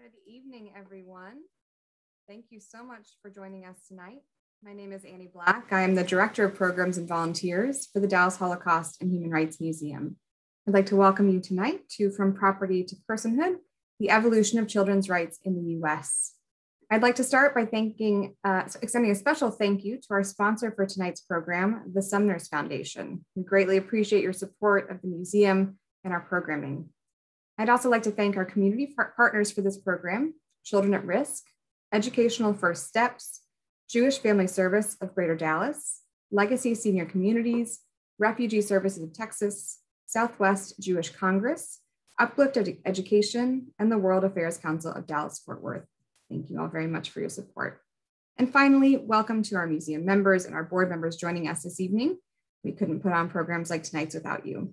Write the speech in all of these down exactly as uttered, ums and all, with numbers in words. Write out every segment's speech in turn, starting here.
Good evening, everyone. Thank you so much for joining us tonight. My name is Annie Black. I am the Director of Programs and Volunteers for the Dallas Holocaust and Human Rights Museum. I'd like to welcome you tonight to From Property to Personhood, the Evolution of Children's Rights in the U S. I'd like to start by thanking, uh, extending a special thank you to our sponsor for tonight's program, the Sumners Foundation. We greatly appreciate your support of the museum and our programming. I'd also like to thank our community partners for this program, Children at Risk, Educational First Steps, Jewish Family Service of Greater Dallas, Legacy Senior Communities, Refugee Services of Texas, Southwest Jewish Congress, Uplift Ed Education, and the World Affairs Council of Dallas-Fort Worth. Thank you all very much for your support. And finally, welcome to our museum members and our board members joining us this evening. We couldn't put on programs like tonight's without you.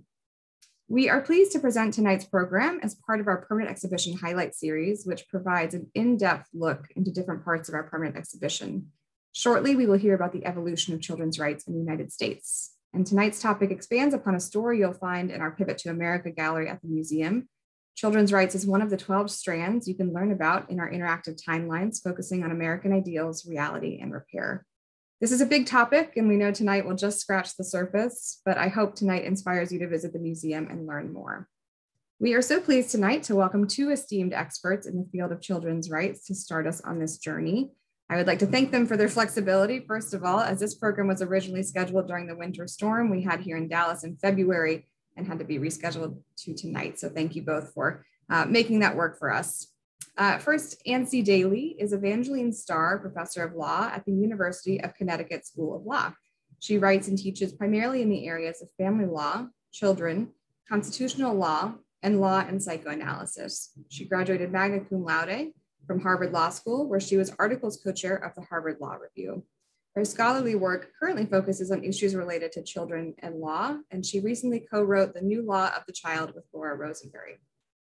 We are pleased to present tonight's program as part of our permanent exhibition highlight series, which provides an in-depth look into different parts of our permanent exhibition. Shortly, we will hear about the evolution of children's rights in the United States. And tonight's topic expands upon a story you'll find in our Pivot to America gallery at the museum. Children's rights is one of the twelve strands you can learn about in our interactive timelines, focusing on American ideals, reality, and repair. This is a big topic, and we know tonight will just scratch the surface, but I hope tonight inspires you to visit the museum and learn more. We are so pleased tonight to welcome two esteemed experts in the field of children's rights to start us on this journey. I would like to thank them for their flexibility, first of all, as this program was originally scheduled during the winter storm we had here in Dallas in February and had to be rescheduled to tonight. So thank you both for uh, making that work for us. Uh, first, Ancy Daly is Evangeline Starr Professor of Law at the University of Connecticut School of Law. She writes and teaches primarily in the areas of family law, children, constitutional law, and law and psychoanalysis. She graduated magna cum laude from Harvard Law School, where she was articles co-chair of the Harvard Law Review. Her scholarly work currently focuses on issues related to children and law, and she recently co-wrote The New Law of the Child with Laura Rosenberry.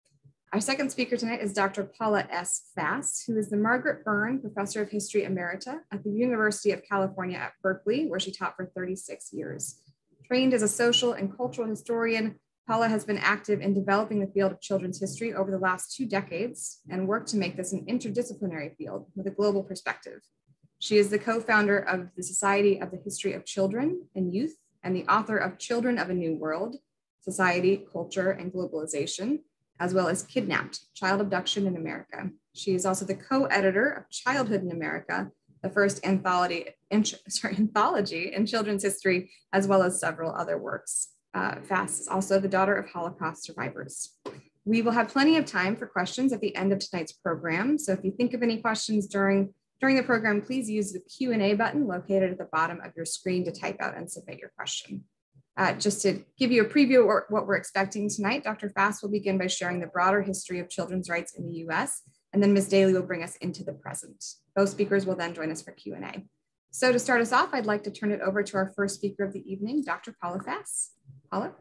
Our second speaker tonight is Doctor Paula S. Fass, who is the Margaret Byrne Professor of History Emerita at the University of California at Berkeley, where she taught for thirty-six years. Trained as a social and cultural historian, Paula has been active in developing the field of children's history over the last two decades and worked to make this an interdisciplinary field with a global perspective. She is the co-founder of the Society of the History of Children and Youth and the author of Children of a New World, Society, Culture, and Globalization, as well as Kidnapped, Child Abduction in America. She is also the co-editor of Childhood in America, the first anthology in, sorry, anthology in children's history, as well as several other works. Uh, Fass is also the daughter of Holocaust survivors. We will have plenty of time for questions at the end of tonight's program. So if you think of any questions during, during the program, please use the Q and A button located at the bottom of your screen to type out and submit your question. Uh, just to give you a preview of what we're expecting tonight, Doctor Fass will begin by sharing the broader history of children's rights in the U S, and then Miz Daly will bring us into the present. Both speakers will then join us for Q and A. So to start us off, I'd like to turn it over to our first speaker of the evening, Doctor Paula Fass. Paula?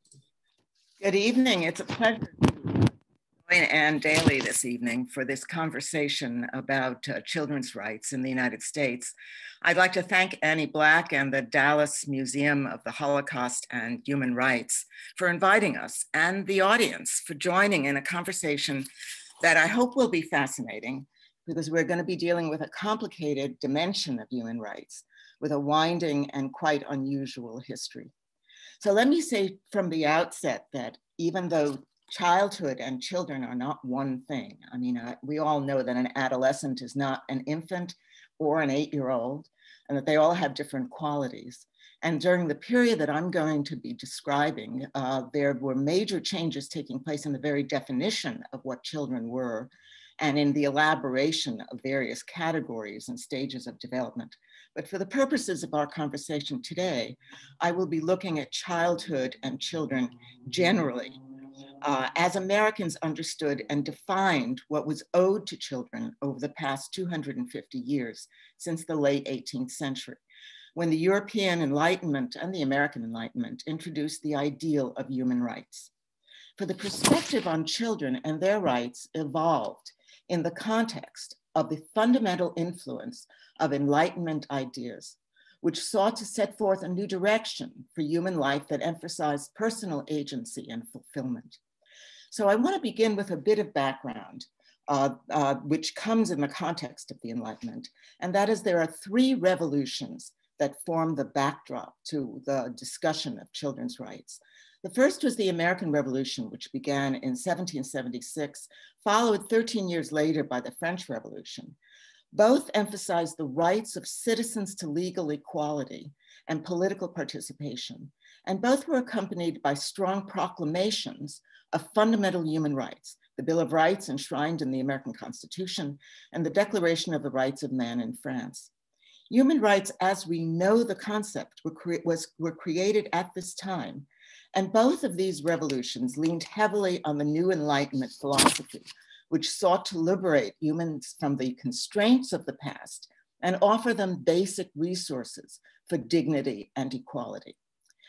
Good evening. It's a pleasure to join Ann Daly this evening for this conversation about uh, children's rights in the United States. I'd like to thank Annie Black and the Dallas Museum of the Holocaust and Human Rights for inviting us, and the audience for joining in a conversation that I hope will be fascinating, because we're going to be dealing with a complicated dimension of human rights with a winding and quite unusual history. So let me say from the outset that even though childhood and children are not one thing, I mean, uh, we all know that an adolescent is not an infant or an eight-year-old, and that they all have different qualities. And during the period that I'm going to be describing, uh, there were major changes taking place in the very definition of what children were, and in the elaboration of various categories and stages of development. But for the purposes of our conversation today, I will be looking at childhood and children generally, uh, as Americans understood and defined what was owed to children over the past two hundred fifty years, since the late eighteenth century, when the European Enlightenment and the American Enlightenment introduced the ideal of human rights. For the perspective on children and their rights evolved in the context of the fundamental influence of Enlightenment ideas, which sought to set forth a new direction for human life that emphasized personal agency and fulfillment. So I want to begin with a bit of background uh, uh, which comes in the context of the Enlightenment. And that is, there are three revolutions that form the backdrop to the discussion of children's rights. The first was the American Revolution, which began in seventeen seventy-six, followed thirteen years later by the French Revolution. Both emphasized the rights of citizens to legal equality and political participation, and both were accompanied by strong proclamations of fundamental human rights, the Bill of Rights enshrined in the American Constitution, and the Declaration of the Rights of Man in France. Human rights, as we know the concept, were, cre was, were created at this time, and both of these revolutions leaned heavily on the new Enlightenment philosophy, which sought to liberate humans from the constraints of the past and offer them basic resources for dignity and equality.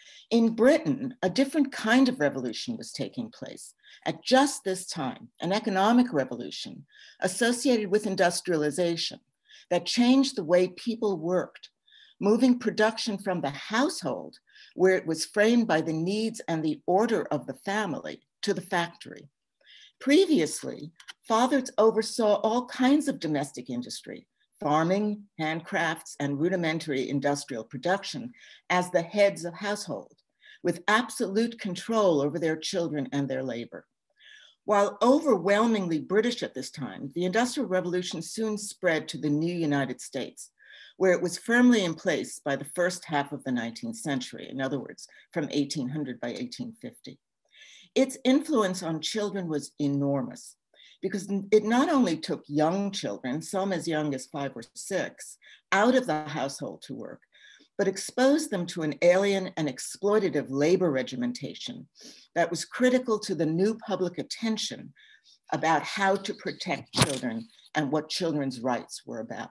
In Britain, a different kind of revolution was taking place at just this time, an economic revolution associated with industrialization that changed the way people worked, moving production from the household, where it was framed by the needs and the order of the family, to the factory. Previously, fathers oversaw all kinds of domestic industry, farming, handcrafts, and rudimentary industrial production as the heads of household, with absolute control over their children and their labor. While overwhelmingly British at this time, the Industrial Revolution soon spread to the new United States, where it was firmly in place by the first half of the nineteenth century, in other words, from eighteen hundred by eighteen fifty. Its influence on children was enormous, because it not only took young children, some as young as five or six, out of the household to work, but exposed them to an alien and exploitative labor regimentation that was critical to the new public attention about how to protect children and what children's rights were about.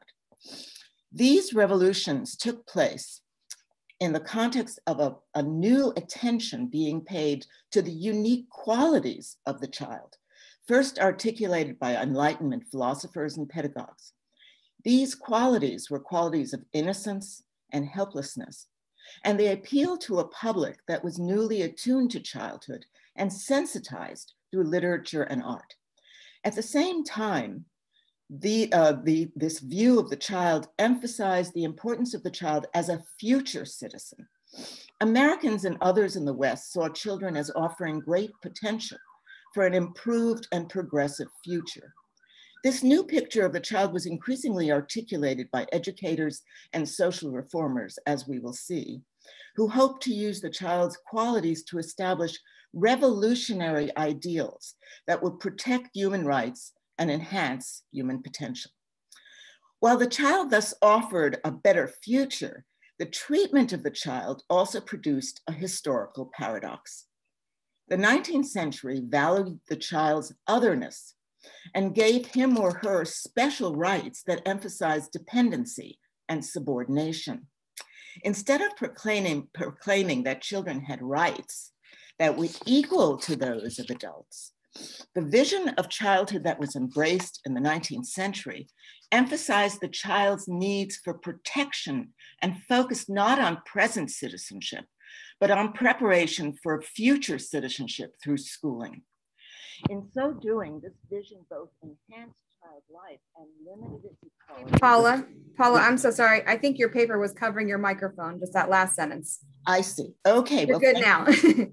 These revolutions took place in the context of a, a new attention being paid to the unique qualities of the child, first articulated by Enlightenment philosophers and pedagogues. These qualities were qualities of innocence and helplessness, and they appealed to a public that was newly attuned to childhood and sensitized through literature and art. At the same time, the, uh, the, this view of the child emphasized the importance of the child as a future citizen. Americans and others in the West saw children as offering great potential for an improved and progressive future. This new picture of the child was increasingly articulated by educators and social reformers, as we will see, who hoped to use the child's qualities to establish revolutionary ideals that would protect human rights and enhance human potential. While the child thus offered a better future, the treatment of the child also produced a historical paradox. The nineteenth century valued the child's otherness and gave him or her special rights that emphasized dependency and subordination. Instead of proclaiming, proclaiming that children had rights that were equal to those of adults, the vision of childhood that was embraced in the nineteenth century emphasized the child's needs for protection and focused not on present citizenship, but on preparation for future citizenship through schooling. In so doing, this vision both enhanced child life and limited its equality. Paula, Paula, I'm so sorry. I think your paper was covering your microphone, just that last sentence. I see. Okay. You're well, good now.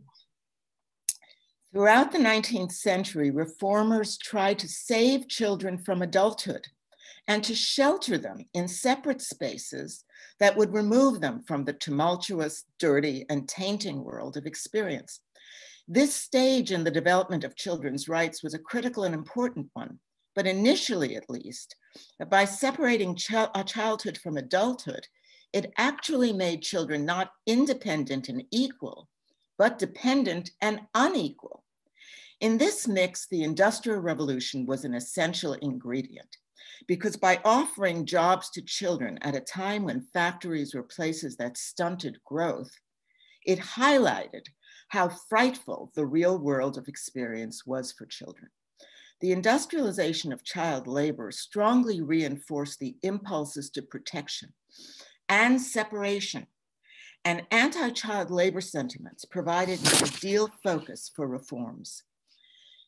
Throughout the nineteenth century, reformers tried to save children from adulthood and to shelter them in separate spaces that would remove them from the tumultuous, dirty, and tainting world of experience. This stage in the development of children's rights was a critical and important one, but initially at least, by separating ch a childhood from adulthood, it actually made children not independent and equal, but dependent and unequal. In this mix, the Industrial Revolution was an essential ingredient, because by offering jobs to children at a time when factories were places that stunted growth, it highlighted how frightful the real world of experience was for children. The industrialization of child labor strongly reinforced the impulses to protection and separation, and anti-child labor sentiments provided an ideal focus for reforms.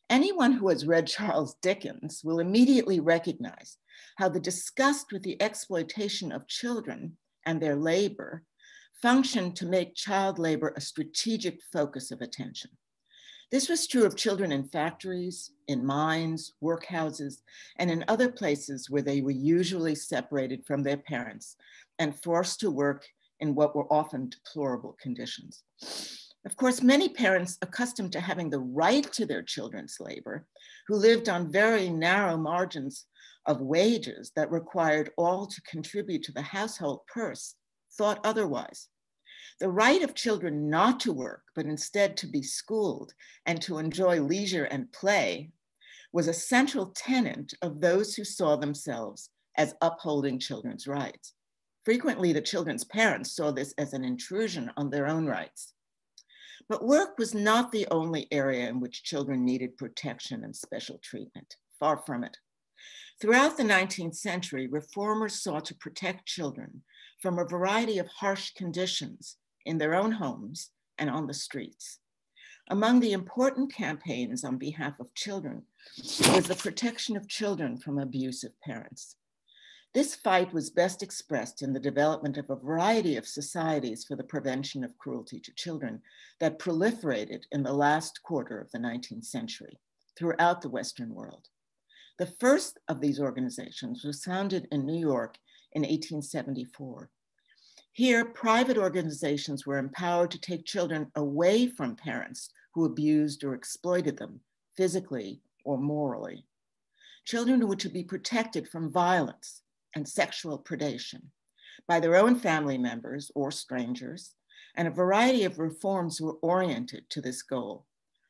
Anyone who has read Charles Dickens will immediately recognize how the disgust with the exploitation of children and their labor functioned to make child labor a strategic focus of attention. This was true of children in factories, in mines, workhouses, and in other places where they were usually separated from their parents and forced to work in what were often deplorable conditions. Of course, many parents accustomed to having the right to their children's labor, who lived on very narrow margins of wages that required all to contribute to the household purse, thought otherwise. The right of children not to work, but instead to be schooled and to enjoy leisure and play, was a central tenet of those who saw themselves as upholding children's rights. Frequently, the children's parents saw this as an intrusion on their own rights. But work was not the only area in which children needed protection and special treatment. Far from it. Throughout the nineteenth century, reformers sought to protect children from a variety of harsh conditions in their own homes and on the streets. Among the important campaigns on behalf of children was the protection of children from abusive parents. This fight was best expressed in the development of a variety of societies for the prevention of cruelty to children that proliferated in the last quarter of the nineteenth century throughout the Western world. The first of these organizations was founded in New York in eighteen seventy-four. Here, private organizations were empowered to take children away from parents who abused or exploited them physically or morally. Children were to be protected from violence and sexual predation by their own family members or strangers, and a variety of reforms were oriented to this goal.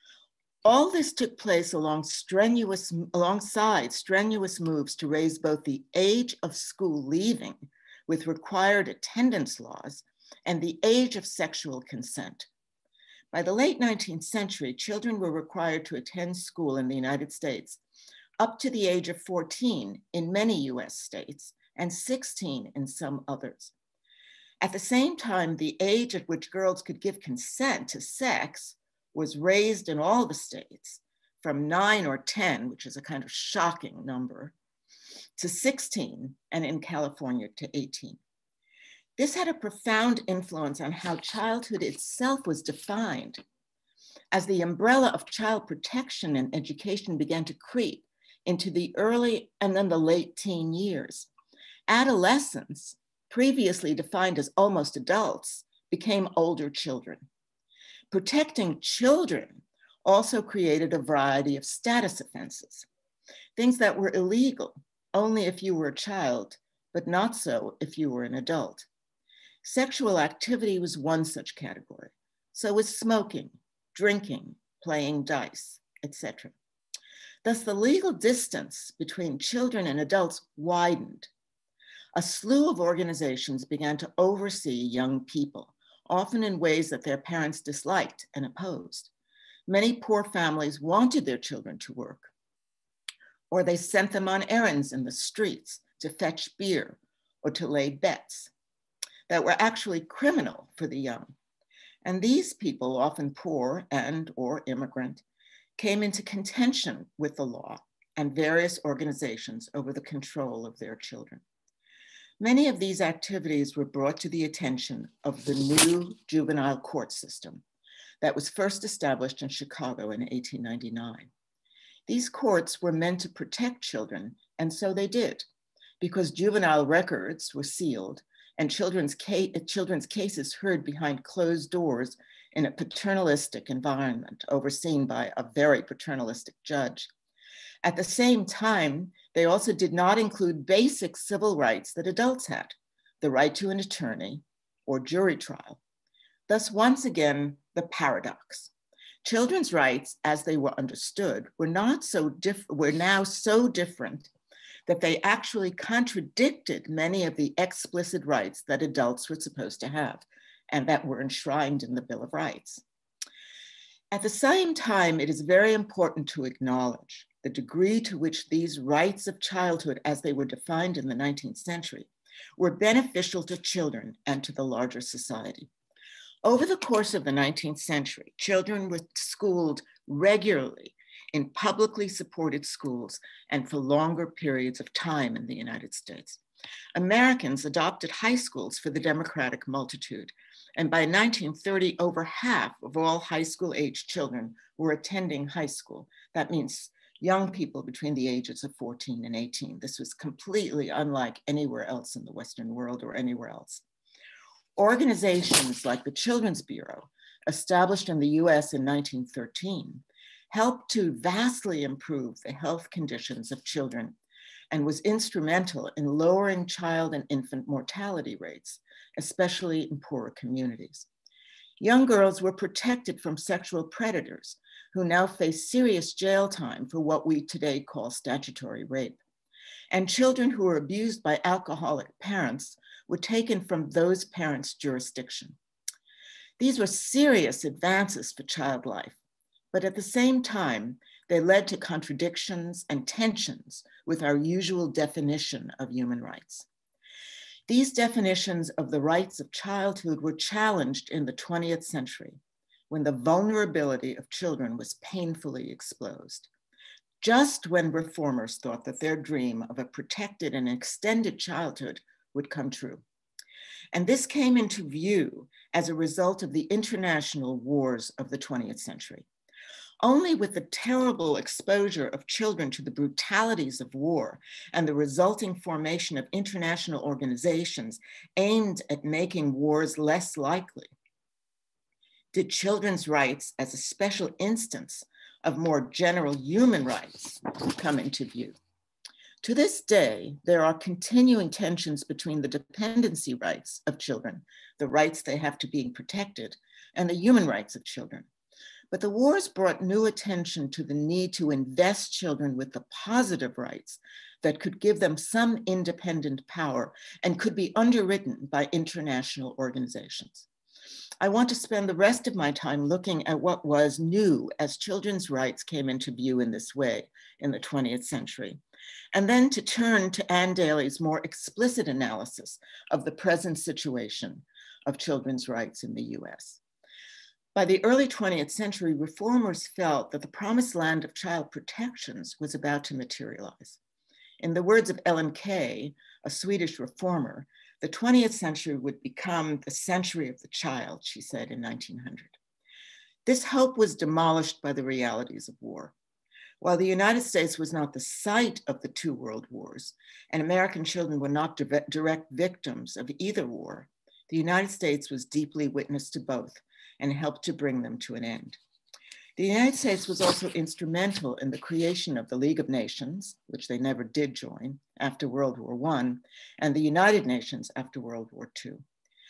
All this took place along strenuous, alongside strenuous moves to raise both the age of school leaving with required attendance laws and the age of sexual consent. By the late nineteenth century, children were required to attend school in the United States up to the age of fourteen in many U S states and sixteen in some others. At the same time, the age at which girls could give consent to sex was raised in all the states from nine or ten, which is a kind of shocking number, to sixteen, and in California to eighteen. This had a profound influence on how childhood itself was defined. As the umbrella of child protection and education began to creep into the early and then the late teen years, adolescents, previously defined as almost adults, became older children. Protecting children also created a variety of status offenses, things that were illegal only if you were a child, but not so if you were an adult. Sexual activity was one such category. So was smoking, drinking, playing dice, et cetera. Thus, the legal distance between children and adults widened. A slew of organizations began to oversee young people, often in ways that their parents disliked and opposed. Many poor families wanted their children to work, or they sent them on errands in the streets to fetch beer or to lay bets that were actually criminal for the young. And these people, often poor and or immigrant, came into contention with the law and various organizations over the control of their children. Many of these activities were brought to the attention of the new juvenile court system that was first established in Chicago in eighteen ninety-nine. These courts were meant to protect children, and so they did, because juvenile records were sealed and children's, ca children's cases heard behind closed doors in a paternalistic environment overseen by a very paternalistic judge. At the same time, they also did not include basic civil rights that adults had, the right to an attorney or jury trial. Thus, once again, the paradox. Children's rights, as they were understood, were not so diff were now so different that they actually contradicted many of the explicit rights that adults were supposed to have and that were enshrined in the Bill of Rights. At the same time, it is very important to acknowledge the degree to which these rights of childhood, as they were defined in the nineteenth century, were beneficial to children and to the larger society. Over the course of the nineteenth century, children were schooled regularly in publicly supported schools and for longer periods of time in the United States. Americans adopted high schools for the democratic multitude, and by nineteen thirty, over half of all high school age children were attending high school. That means young people between the ages of fourteen and eighteen. This was completely unlike anywhere else in the Western world or anywhere else. Organizations like the Children's Bureau, established in the U S in nineteen thirteen, helped to vastly improve the health conditions of children and was instrumental in lowering child and infant mortality rates, especially in poorer communities. Young girls were protected from sexual predators who now face serious jail time for what we today call statutory rape. And children who were abused by alcoholic parents were taken from those parents' jurisdiction. These were serious advances for child life, but at the same time, they led to contradictions and tensions with our usual definition of human rights. These definitions of the rights of childhood were challenged in the twentieth century, when the vulnerability of children was painfully exposed. Just when reformers thought that their dream of a protected and extended childhood would come true. And this came into view as a result of the international wars of the twentieth century. Only with the terrible exposure of children to the brutalities of war and the resulting formation of international organizations aimed at making wars less likely did children's rights as a special instance of more general human rights come into view. To this day, there are continuing tensions between the dependency rights of children, the rights they have to being protected, and the human rights of children. But the wars brought new attention to the need to invest children with the positive rights that could give them some independent power and could be underwritten by international organizations. I want to spend the rest of my time looking at what was new as children's rights came into view in this way in the twentieth century, and then to turn to Ann Daly's more explicit analysis of the present situation of children's rights in the U S. By the early twentieth century, reformers felt that the promised land of child protections was about to materialize. In the words of Ellen Key, a Swedish reformer, the twentieth century would become the century of the child, she said in nineteen hundred. This hope was demolished by the realities of war. While the United States was not the site of the two world wars, and American children were not direct victims of either war, the United States was deeply witness to both and helped to bring them to an end. The United States was also instrumental in the creation of the League of Nations, which they never did join after World War One, and the United Nations after World War Two.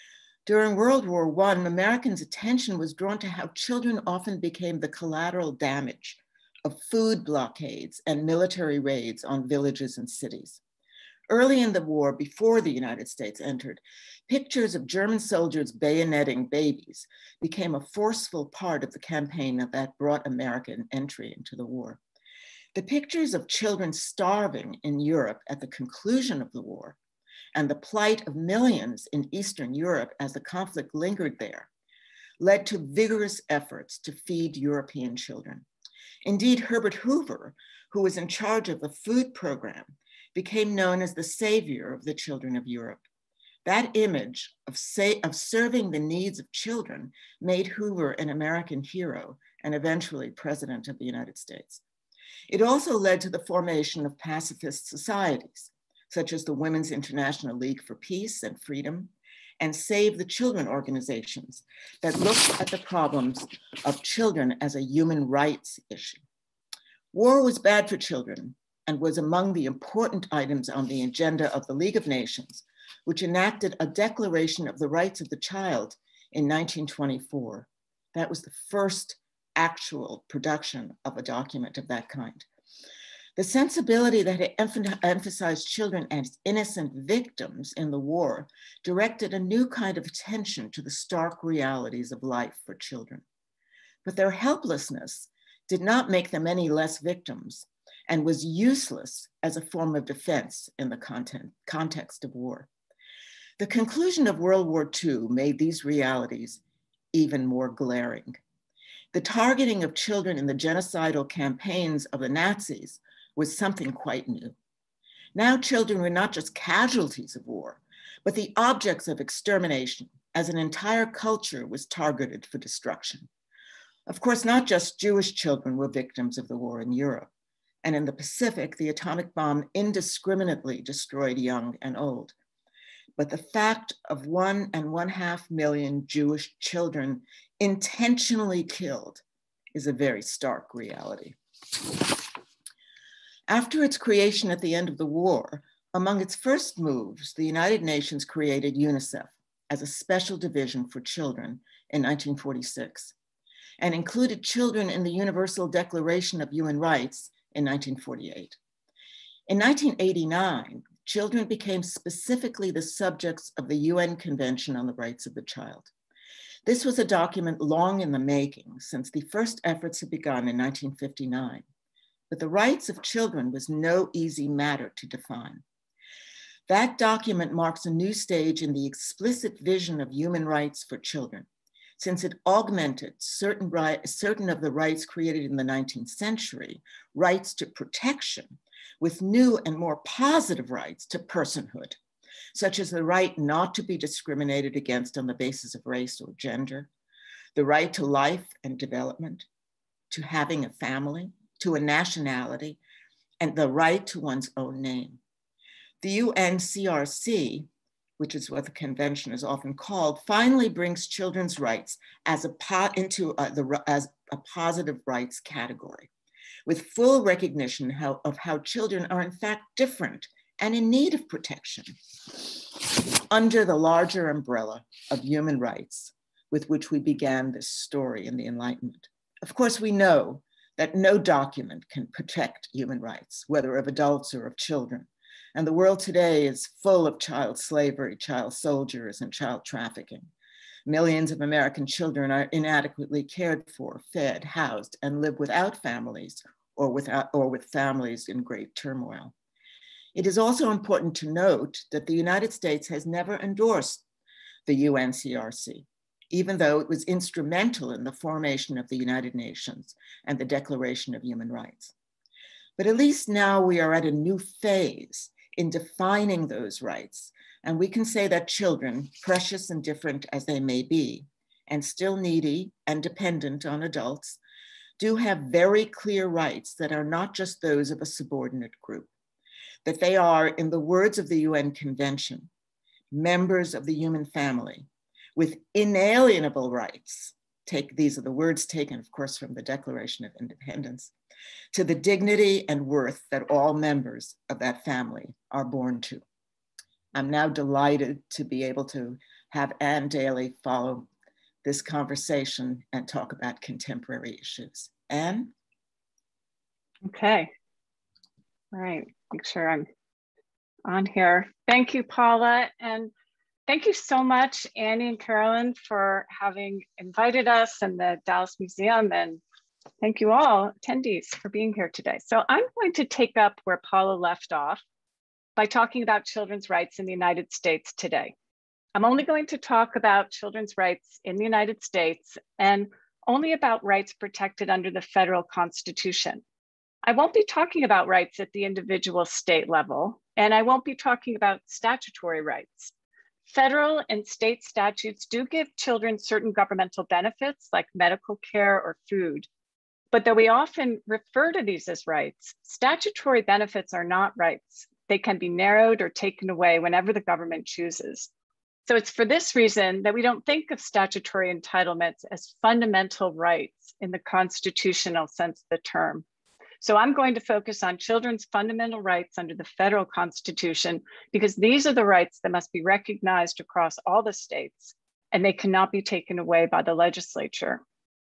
During World War One, Americans' attention was drawn to how children often became the collateral damage of food blockades and military raids on villages and cities. Early in the war, before the United States entered, pictures of German soldiers bayoneting babies became a forceful part of the campaign that brought American entry into the war. The pictures of children starving in Europe at the conclusion of the war and the plight of millions in Eastern Europe as the conflict lingered there led to vigorous efforts to feed European children. Indeed, Herbert Hoover, who was in charge of the food program, became known as the savior of the children of Europe. That image of, say, of serving the needs of children made Hoover an American hero and eventually president of the United States. It also led to the formation of pacifist societies, such as the Women's International League for Peace and Freedom, and Save the Children organizations that looked at the problems of children as a human rights issue. War was bad for children and was among the important items on the agenda of the League of Nations, which enacted a Declaration of the Rights of the Child in nineteen twenty-four. That was the first actual production of a document of that kind. The sensibility that had emphasized children as innocent victims in the war directed a new kind of attention to the stark realities of life for children. But their helplessness did not make them any less victims and was useless as a form of defense in the content, context of war. The conclusion of World War Two made these realities even more glaring. The targeting of children in the genocidal campaigns of the Nazis was something quite new. Now children were not just casualties of war, but the objects of extermination, as an entire culture was targeted for destruction. Of course, not just Jewish children were victims of the war in Europe, and in the Pacific, the atomic bomb indiscriminately destroyed young and old. But the fact of one and one half million Jewish children intentionally killed is a very stark reality. After its creation at the end of the war, among its first moves, the United Nations created UNICEF as a special division for children in nineteen forty-six, and included children in the Universal Declaration of Human Rights in nineteen forty-eight. In nineteen eighty-nine, children became specifically the subjects of the U N Convention on the Rights of the Child. This was a document long in the making, since the first efforts had begun in nineteen fifty-nine. But the rights of children was no easy matter to define. That document marks a new stage in the explicit vision of human rights for children, since it augmented certain, right, certain of the rights created in the nineteenth century, rights to protection, with new and more positive rights to personhood, such as the right not to be discriminated against on the basis of race or gender, the right to life and development, to having a family, to a nationality, and the right to one's own name. The U N C R C, which is what the convention is often called, finally brings children's rights as a po into uh, the, as a positive rights category, with full recognition how, of how children are in fact different and in need of protection under the larger umbrella of human rights with which we began this story in the Enlightenment. Of course, we know that no document can protect human rights, whether of adults or of children. And the world today is full of child slavery, child soldiers, and child trafficking. Millions of American children are inadequately cared for, fed, housed, and live without families or, without, or with families in great turmoil. It is also important to note that the United States has never endorsed the U N C R C, even though it was instrumental in the formation of the United Nations and the Declaration of Human Rights. But at least now we are at a new phase in defining those rights, and we can say that children, precious and different as they may be, and still needy and dependent on adults, do have very clear rights that are not just those of a subordinate group, that they are, in the words of the U N Convention, members of the human family with inalienable rights. Take, these are the words taken, of course, from the Declaration of Independence, to the dignity and worth that all members of that family are born to. I'm now delighted to be able to have Ann Daly follow this conversation and talk about contemporary issues. Ann? Okay. All right, make sure I'm on here. Thank you, Paula. And thank you so much, Annie and Carolyn, for having invited us and the Dallas Museum, and thank you all attendees for being here today. So I'm going to take up where Paula left off by talking about children's rights in the United States today. I'm only going to talk about children's rights in the United States and only about rights protected under the federal Constitution. I won't be talking about rights at the individual state level, and I won't be talking about statutory rights. Federal and state statutes do give children certain governmental benefits like medical care or food, but though we often refer to these as rights, statutory benefits are not rights. They can be narrowed or taken away whenever the government chooses. So it's for this reason that we don't think of statutory entitlements as fundamental rights in the constitutional sense of the term. So I'm going to focus on children's fundamental rights under the federal Constitution, because these are the rights that must be recognized across all the states, and they cannot be taken away by the legislature.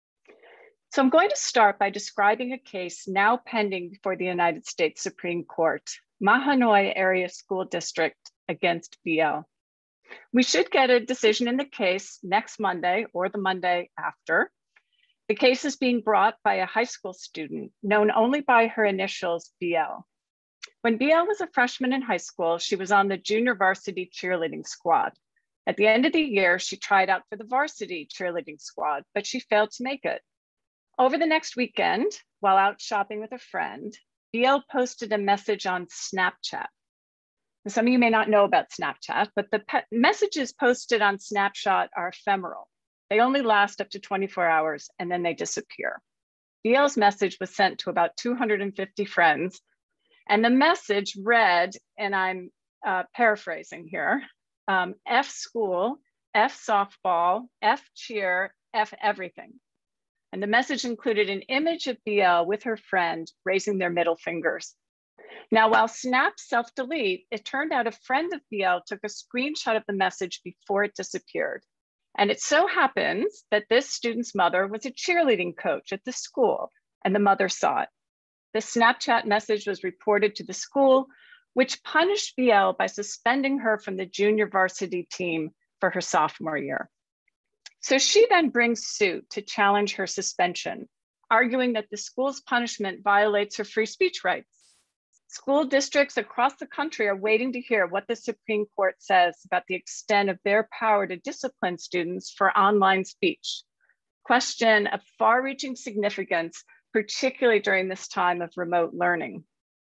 So I'm going to start by describing a case now pending before the United States Supreme Court, Mahanoy Area School District against B L. We should get a decision in the case next Monday or the Monday after. The case is being brought by a high school student known only by her initials B L. When B L was a freshman in high school, she was on the junior varsity cheerleading squad. At the end of the year, she tried out for the varsity cheerleading squad, but she failed to make it. Over the next weekend, while out shopping with a friend, B L posted a message on Snapchat. And some of you may not know about Snapchat, but the messages posted on Snapchat are ephemeral. They only last up to twenty-four hours and then they disappear. B L's message was sent to about two hundred fifty friends. And the message read, and I'm uh, paraphrasing here, um, F school, F softball, F cheer, F everything. And the message included an image of B L with her friend raising their middle fingers. Now, while Snap self-delete, it turned out a friend of B L took a screenshot of the message before it disappeared. And it so happens that this student's mother was a cheerleading coach at the school, and the mother saw it. The Snapchat message was reported to the school, which punished B L by suspending her from the junior varsity team for her sophomore year. So she then brings suit to challenge her suspension, arguing that the school's punishment violates her free speech rights. School districts across the country are waiting to hear what the Supreme Court says about the extent of their power to discipline students for online speech. Question of far-reaching significance, particularly during this time of remote learning.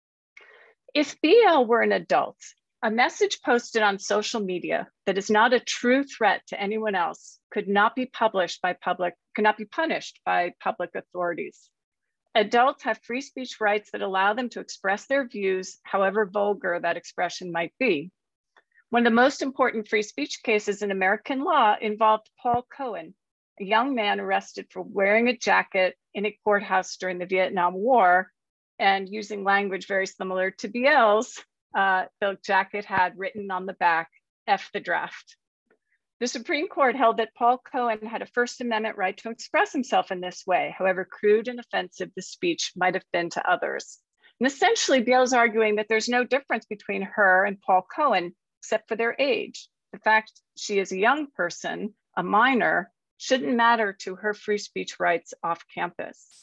If B L were an adult, a message posted on social media that is not a true threat to anyone else could not be published by public, could not be punished by public authorities. Adults have free speech rights that allow them to express their views, however vulgar that expression might be. One of the most important free speech cases in American law involved Paul Cohen, a young man arrested for wearing a jacket in a courthouse during the Vietnam War and using language very similar to B L's. Uh, the jacket had written on the back, F the draft. The Supreme Court held that Paul Cohen had a First Amendment right to express himself in this way, however crude and offensive the speech might have been to others. And essentially, B L is arguing that there's no difference between her and Paul Cohen, except for their age. The fact she is a young person, a minor, shouldn't matter to her free speech rights off campus.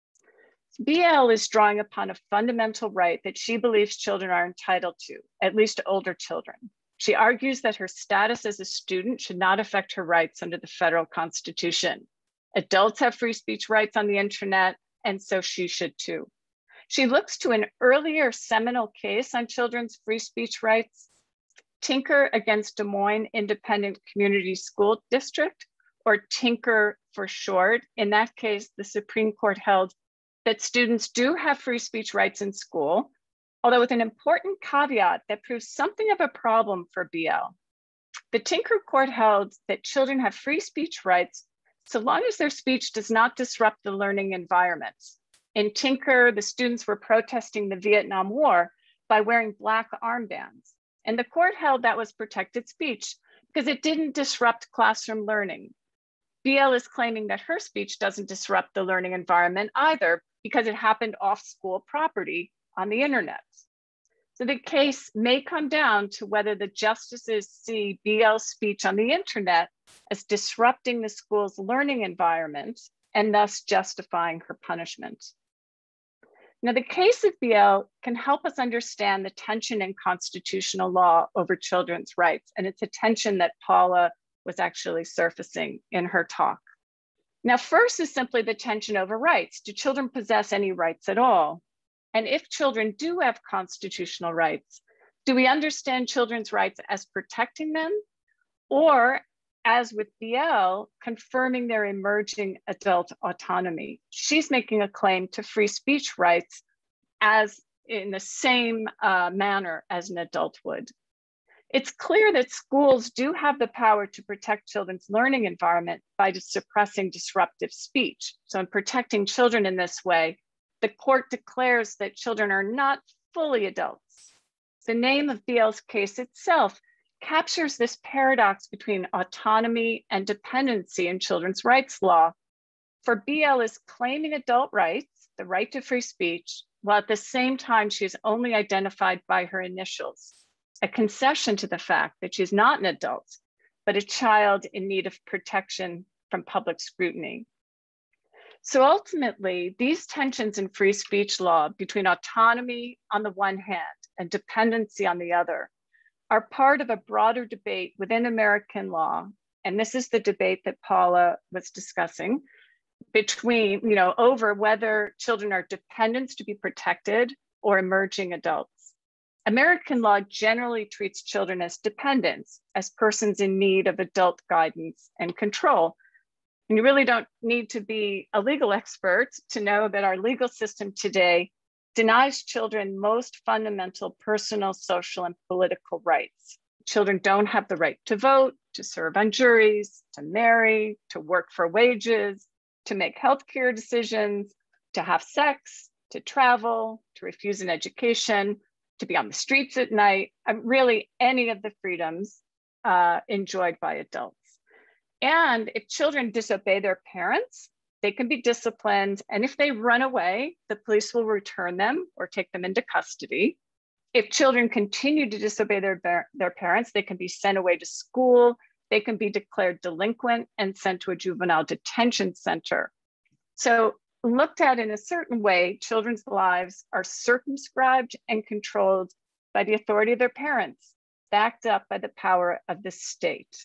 B L is drawing upon a fundamental right that she believes children are entitled to, at least older children. She argues that her status as a student should not affect her rights under the federal constitution. Adults have free speech rights on the internet, and so she should too. She looks to an earlier seminal case on children's free speech rights, Tinker against Des Moines Independent Community School District, or Tinker for short. In that case, the Supreme Court held that students do have free speech rights in school, although with an important caveat that proves something of a problem for B L. The Tinker Court held that children have free speech rights so long as their speech does not disrupt the learning environment. In Tinker, the students were protesting the Vietnam War by wearing black armbands. And the court held that was protected speech because it didn't disrupt classroom learning. B L is claiming that her speech doesn't disrupt the learning environment either because it happened off school property on the internet. So the case may come down to whether the justices see B L's speech on the internet as disrupting the school's learning environment and thus justifying her punishment. Now, the case of B L can help us understand the tension in constitutional law over children's rights, and it's a tension that Paula was actually surfacing in her talk. Now, first is simply the tension over rights. Do children possess any rights at all? And if children do have constitutional rights, do we understand children's rights as protecting them, or as with B L, confirming their emerging adult autonomy? She's making a claim to free speech rights as in the same uh, manner as an adult would. It's clear that schools do have the power to protect children's learning environment by suppressing disruptive speech. So in protecting children in this way, the court declares that children are not fully adults. The name of B L's case itself captures this paradox between autonomy and dependency in children's rights law. For B L is claiming adult rights, the right to free speech, while at the same time she is only identified by her initials, a concession to the fact that she's not an adult, but a child in need of protection from public scrutiny. So ultimately, these tensions in free speech law between autonomy on the one hand and dependency on the other are part of a broader debate within American law. And this is the debate that Paula was discussing between, you know, over whether children are dependents to be protected or emerging adults. American law generally treats children as dependents, as persons in need of adult guidance and control. And you really don't need to be a legal expert to know that our legal system today denies children most fundamental personal, social, and political rights. Children don't have the right to vote, to serve on juries, to marry, to work for wages, to make healthcare decisions, to have sex, to travel, to refuse an education, to be on the streets at night, really any of the freedoms uh, enjoyed by adults. And if children disobey their parents, they can be disciplined. And if they run away, the police will return them or take them into custody. If children continue to disobey their, their parents, they can be sent away to school. They can be declared delinquent and sent to a juvenile detention center. So looked at in a certain way, children's lives are circumscribed and controlled by the authority of their parents, backed up by the power of the state.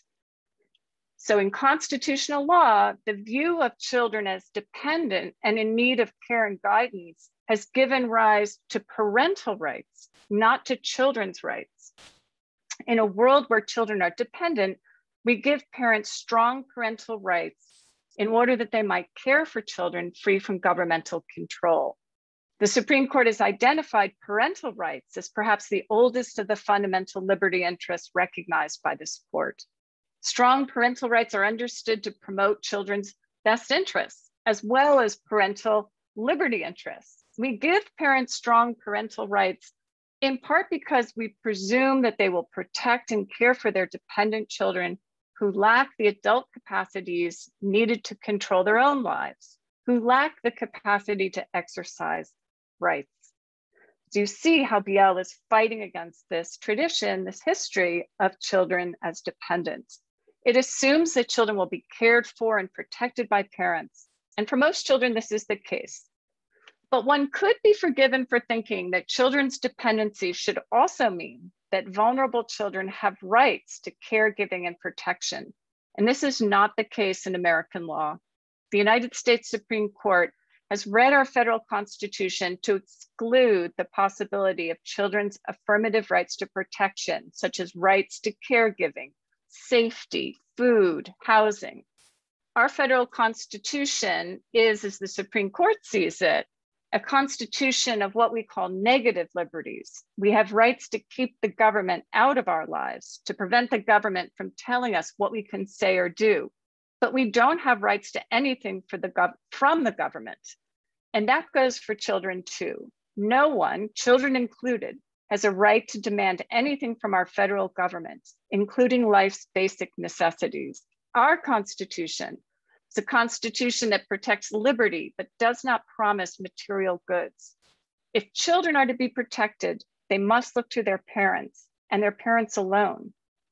So in constitutional law, the view of children as dependent and in need of care and guidance has given rise to parental rights, not to children's rights. In a world where children are dependent, we give parents strong parental rights in order that they might care for children free from governmental control. The Supreme Court has identified parental rights as perhaps the oldest of the fundamental liberty interests recognized by this court. Strong parental rights are understood to promote children's best interests, as well as parental liberty interests. We give parents strong parental rights in part because we presume that they will protect and care for their dependent children who lack the adult capacities needed to control their own lives, who lack the capacity to exercise rights. So you see how B L is fighting against this tradition, this history of children as dependents. It assumes that children will be cared for and protected by parents. And for most children, this is the case. But one could be forgiven for thinking that children's dependency should also mean that vulnerable children have rights to caregiving and protection. And this is not the case in American law. The United States Supreme Court has read our federal constitution to exclude the possibility of children's affirmative rights to protection, such as rights to caregiving, safety, food, housing. Our federal constitution is, as the Supreme Court sees it, a constitution of what we call negative liberties. We have rights to keep the government out of our lives, to prevent the government from telling us what we can say or do. But we don't have rights to anything for the gov- from the government. And that goes for children too. No one, children included, has a right to demand anything from our federal government, including life's basic necessities. Our Constitution is a constitution that protects liberty, but does not promise material goods. If children are to be protected, they must look to their parents and their parents alone.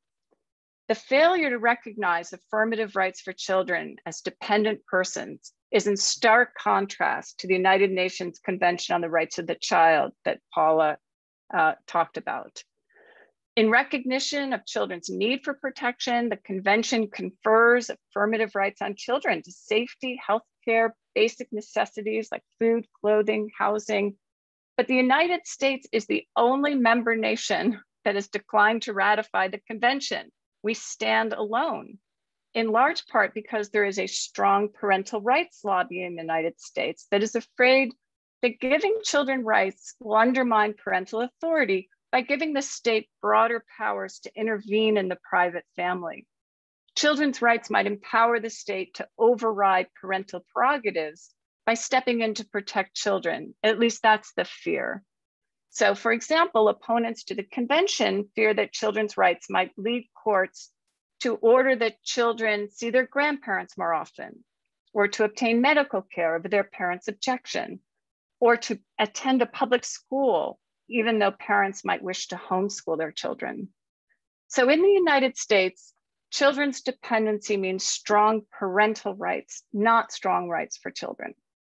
The failure to recognize affirmative rights for children as dependent persons is in stark contrast to the United Nations Convention on the Rights of the Child that Paula uh, talked about. In recognition of children's need for protection, the convention confers affirmative rights on children to safety, healthcare, basic necessities like food, clothing, housing. But the United States is the only member nation that has declined to ratify the convention. We stand alone, in large part because there is a strong parental rights lobby in the United States that is afraid that giving children rights will undermine parental authority by giving the state broader powers to intervene in the private family. Children's rights might empower the state to override parental prerogatives by stepping in to protect children. At least that's the fear. So for example, opponents to the convention fear that children's rights might lead courts to order that children see their grandparents more often, or to obtain medical care over their parents' objection, or to attend a public school, even though parents might wish to homeschool their children. So in the United States, children's dependency means strong parental rights, not strong rights for children.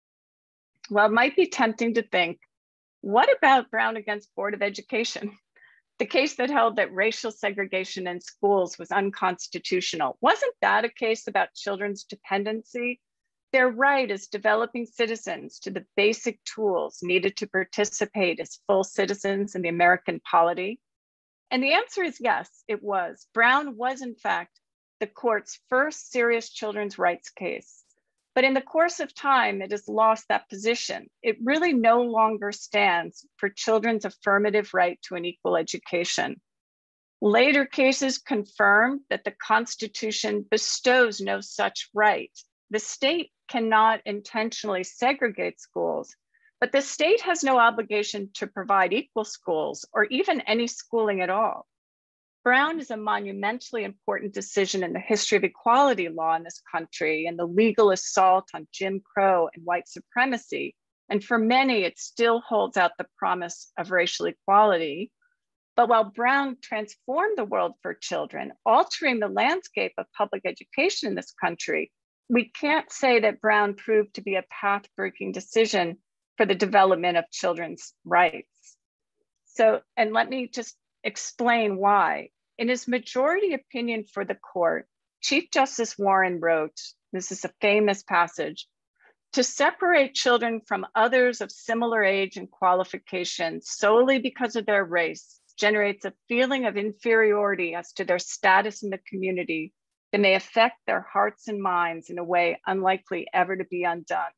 Well, it might be tempting to think, what about Brown against Board of Education? The case that held that racial segregation in schools was unconstitutional. Wasn't that a case about children's dependency? their right as developing citizens to the basic tools needed to participate as full citizens in the American polity? And the answer is yes, it was. Brown was, in fact, the court's first serious children's rights case. But in the course of time, it has lost that position. It really no longer stands for children's affirmative right to an equal education. Later cases confirmed that the Constitution bestows no such right. The state cannot intentionally segregate schools, but the state has no obligation to provide equal schools or even any schooling at all. Brown is a monumentally important decision in the history of equality law in this country and the legal assault on Jim Crow and white supremacy. And for many, it still holds out the promise of racial equality. But while Brown transformed the world for children, altering the landscape of public education in this country, we can't say that Brown proved to be a path-breaking decision for the development of children's rights. So, and let me just explain why. In his majority opinion for the court, Chief Justice Warren wrote, this is a famous passage, to separate children from others of similar age and qualifications solely because of their race generates a feeling of inferiority as to their status in the community that may affect their hearts and minds in a way unlikely ever to be undone.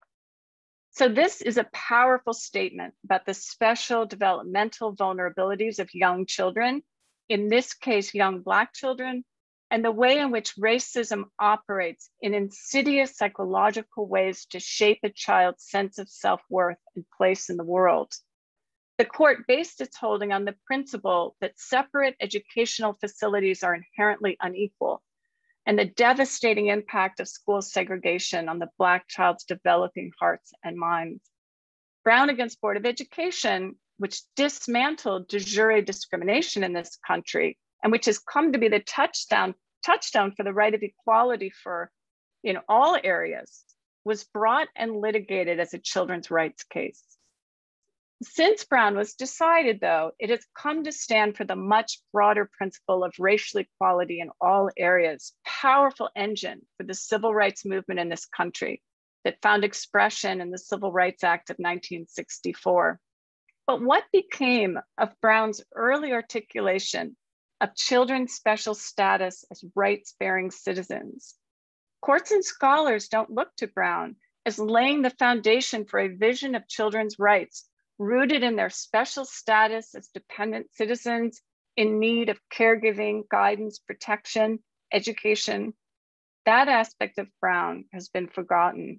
So this is a powerful statement about the special developmental vulnerabilities of young children, in this case, young Black children, and the way in which racism operates in insidious psychological ways to shape a child's sense of self-worth and place in the world. The court based its holding on the principle that separate educational facilities are inherently unequal, and the devastating impact of school segregation on the Black child's developing hearts and minds. Brown against Board of Education, which dismantled de jure discrimination in this country, and which has come to be the touchdown, touchstone for the right of equality for in all areas, was brought and litigated as a children's rights case. Since Brown was decided, though, it has come to stand for the much broader principle of racial equality in all areas, powerful engine for the civil rights movement in this country that found expression in the Civil Rights Act of nineteen sixty-four. But what became of Brown's early articulation of children's special status as rights-bearing citizens? Courts and scholars don't look to Brown as laying the foundation for a vision of children's rights rooted in their special status as dependent citizens in need of caregiving, guidance, protection, education. That aspect of Brown has been forgotten.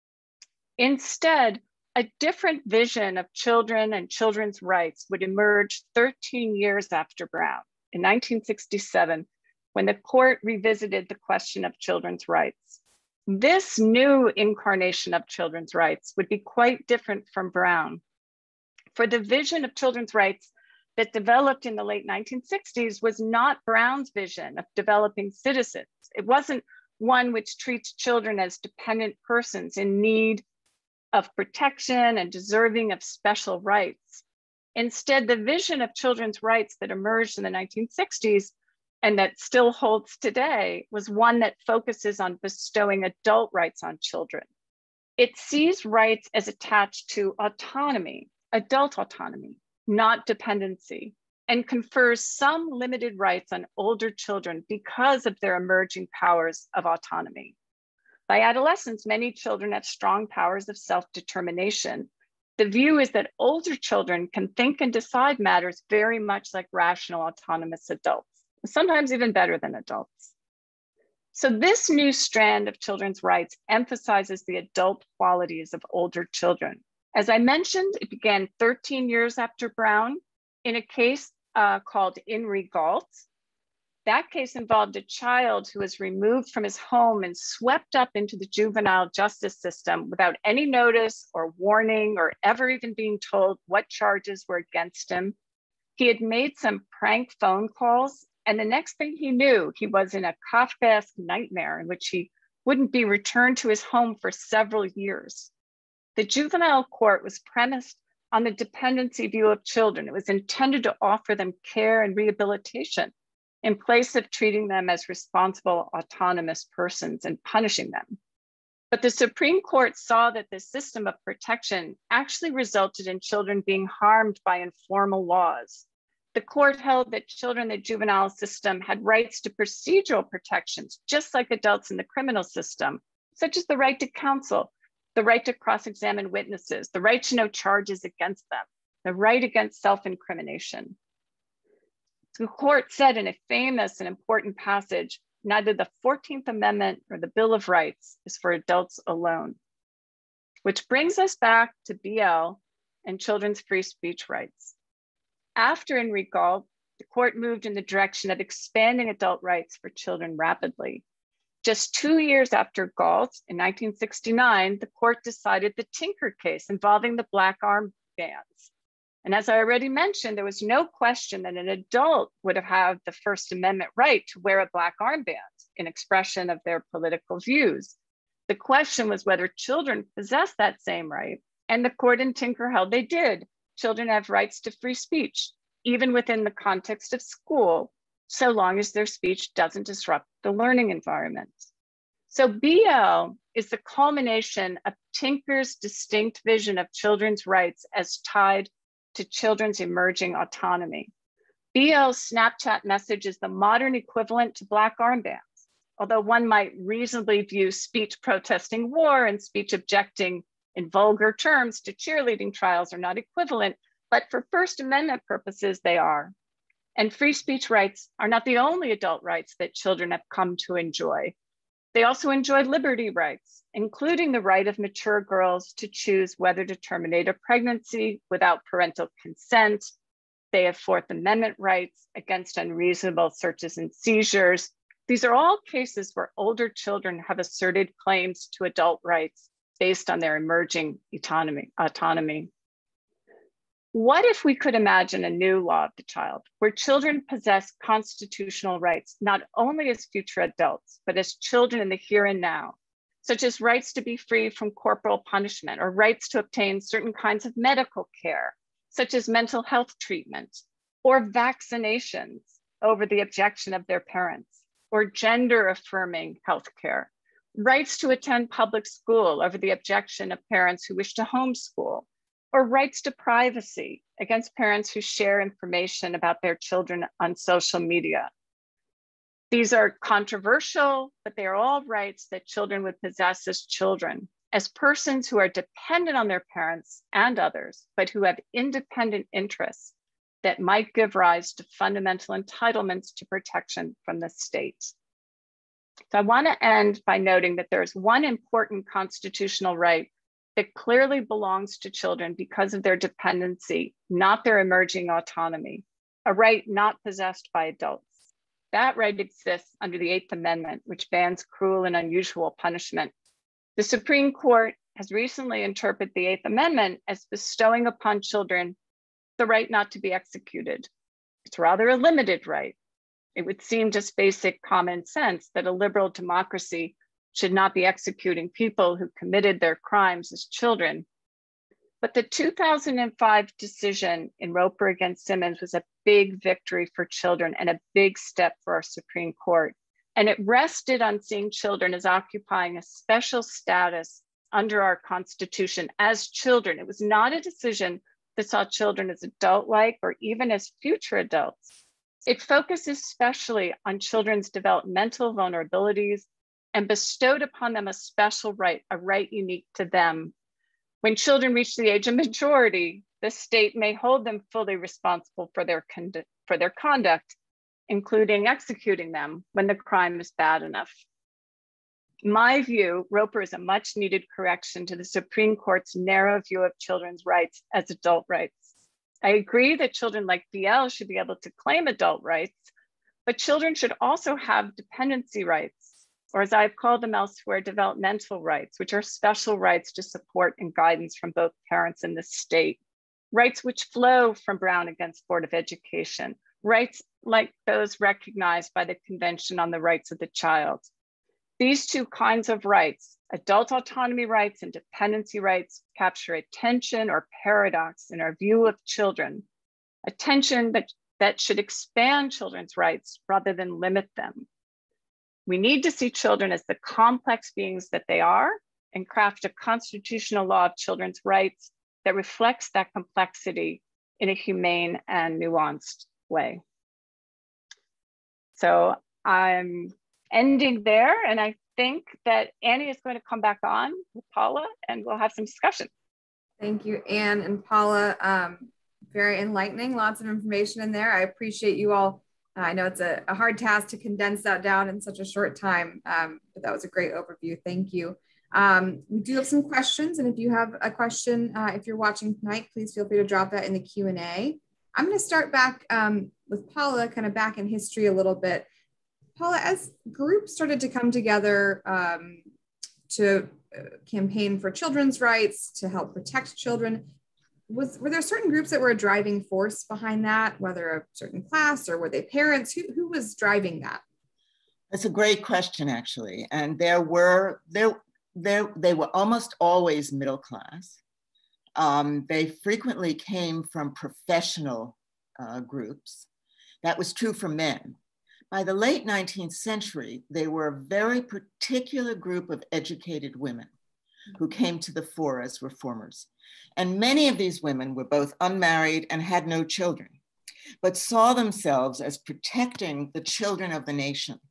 Instead, a different vision of children and children's rights would emerge thirteen years after Brown, in nineteen sixty-seven, when the court revisited the question of children's rights. This new incarnation of children's rights would be quite different from Brown. For the vision of children's rights that developed in the late nineteen sixties was not Brown's vision of developing citizens. It wasn't one which treats children as dependent persons in need of protection and deserving of special rights. Instead, the vision of children's rights that emerged in the nineteen sixties and that still holds today was one that focuses on bestowing adult rights on children. It sees rights as attached to autonomy, adult autonomy, not dependency, and confers some limited rights on older children because of their emerging powers of autonomy. By adolescence, many children have strong powers of self-determination. The view is that older children can think and decide matters very much like rational, autonomous adults, sometimes even better than adults. So this new strand of children's rights emphasizes the adult qualities of older children. As I mentioned, it began thirteen years after Brown in a case uh, called In Re Galt. That case involved a child who was removed from his home and swept up into the juvenile justice system without any notice or warning or ever even being told what charges were against him. He had made some prank phone calls, and the next thing he knew, he was in a Kafkaesque nightmare in which he wouldn't be returned to his home for several years. The juvenile court was premised on the dependency view of children. It was intended to offer them care and rehabilitation in place of treating them as responsible, autonomous persons and punishing them. But the Supreme Court saw that this system of protection actually resulted in children being harmed by informal laws. The court held that children in the juvenile system had rights to procedural protections, just like adults in the criminal system, such as the right to counsel, the right to cross-examine witnesses, the right to know charges against them, the right against self-incrimination. The court said in a famous and important passage, neither the fourteenth Amendment or the Bill of Rights is for adults alone, which brings us back to B L and children's free speech rights. After Henry Galt, the court moved in the direction of expanding adult rights for children rapidly. Just two years after Galt, in nineteen sixty-nine, the court decided the Tinker case involving the black arm bands. And as I already mentioned, there was no question that an adult would have had the First Amendment right to wear a black armband in expression of their political views. The question was whether children possessed that same right, and the court in Tinker held they did. Children have rights to free speech, even within the context of school, so long as their speech doesn't disrupt the learning environment. So B L is the culmination of Tinker's distinct vision of children's rights as tied to children's emerging autonomy. B L's Snapchat message is the modern equivalent to black armbands, although one might reasonably view speech protesting war and speech objecting in vulgar terms to cheerleading trials are not equivalent, but for First Amendment purposes, they are. And free speech rights are not the only adult rights that children have come to enjoy. They also enjoy liberty rights, including the right of mature girls to choose whether to terminate a pregnancy without parental consent. They have Fourth Amendment rights against unreasonable searches and seizures. These are all cases where older children have asserted claims to adult rights based on their emerging autonomy. autonomy. What if we could imagine a new law of the child where children possess constitutional rights, not only as future adults, but as children in the here and now, such as rights to be free from corporal punishment or rights to obtain certain kinds of medical care, such as mental health treatment or vaccinations over the objection of their parents, or gender affirming healthcare, rights to attend public school over the objection of parents who wish to homeschool, or rights to privacy against parents who share information about their children on social media. These are controversial, but they are all rights that children would possess as children, as persons who are dependent on their parents and others, but who have independent interests that might give rise to fundamental entitlements to protection from the state. So I want to end by noting that there's one important constitutional right that clearly belongs to children because of their dependency, not their emerging autonomy, a right not possessed by adults. That right exists under the Eighth Amendment, which bans cruel and unusual punishment. The Supreme Court has recently interpreted the Eighth Amendment as bestowing upon children the right not to be executed. It's rather a limited right. It would seem just basic common sense that a liberal democracy should not be executing people who committed their crimes as children. But the two thousand five decision in Roper against Simmons was a big victory for children and a big step for our Supreme Court. And it rested on seeing children as occupying a special status under our Constitution as children. It was not a decision that saw children as adult-like or even as future adults. It focuses especially on children's developmental vulnerabilities and bestowed upon them a special right, a right unique to them. When children reach the age of majority, the state may hold them fully responsible for their, for their conduct, including executing them when the crime is bad enough. In my view, Roper is a much needed correction to the Supreme Court's narrow view of children's rights as adult rights. I agree that children like B L should be able to claim adult rights, but children should also have dependency rights, or as I've called them elsewhere, developmental rights, which are special rights to support and guidance from both parents and the state, rights which flow from Brown against Board of Education, rights like those recognized by the Convention on the Rights of the Child. These two kinds of rights, adult autonomy rights and dependency rights, capture a tension or paradox in our view of children, a tension that, that should expand children's rights rather than limit them. We need to see children as the complex beings that they are and craft a constitutional law of children's rights that reflects that complexity in a humane and nuanced way. So I'm ending there, and I think that Annie is going to come back on with Paula and we'll have some discussion. Thank you, Anne and Paula. Um, very enlightening, lots of information in there. I appreciate you all. Uh, I know it's a, a hard task to condense that down in such a short time, um, but that was a great overview. Thank you. Um, we do have some questions, and if you have a question, uh, if you're watching tonight, please feel free to drop that in the Q and A. I'm going to start back um, with Paula, kind of back in history a little bit. Paula, as groups started to come together um, to uh, campaign for children's rights, to help protect children, was were there certain groups that were a driving force behind that, whether a certain class or were they parents? Who, who was driving that? That's a great question, actually. And there were, there, there, they were almost always middle class. Um, they frequently came from professional uh, groups. That was true for men. By the late nineteenth century, they were a very particular group of educated women who came to the fore as reformers. And many of these women were both unmarried and had no children, but saw themselves as protecting the children of the nation.